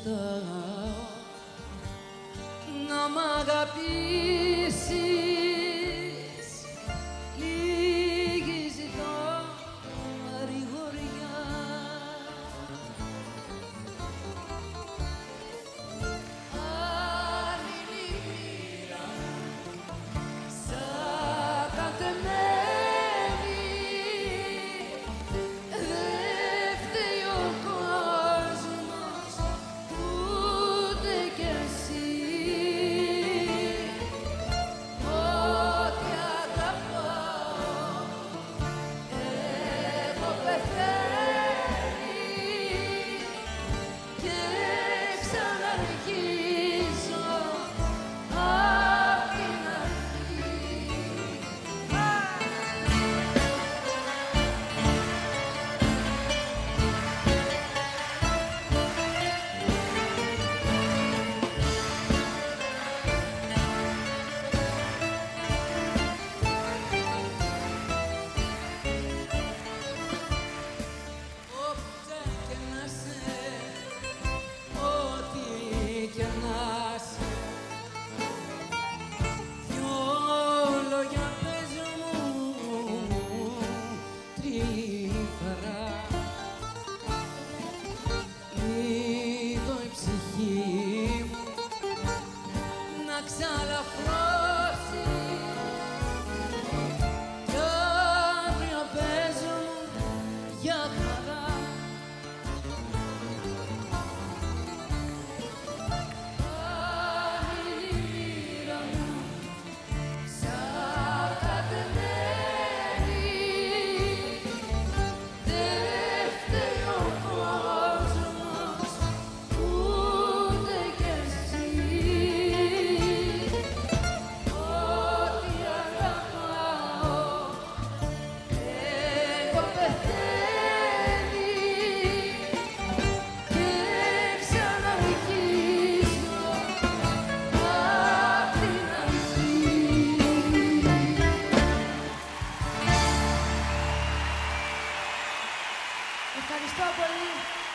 ζητάω να μ' αγαπήσεις. Λίγη ζητώ παρηγοριά. Αν είναι η μοίρα σαν κατεμένη, δεν φταίει ο κόσμος ούτε κι εσύ. Ό,τι αγαπάω έχω πεθαίνει και ξαναρχίζω απ' την αρχή. Όποτε και να σε, ό,τι και να σε, δυο λόγια πες μου τρυφερά. Λίγο η ψυχή μου να ξαλαφρώσει κι αύριο πες μου για χαρά. Αν είναι η μοίρα μου σαν κατεμένη, δεν φταίει ο κόσμος ούτε κι εσύ. Ό,τι αγαπάω έχω πεθαίνει και ξαναρχίζω απ' την αρχή. Ευχαριστώ πολύ.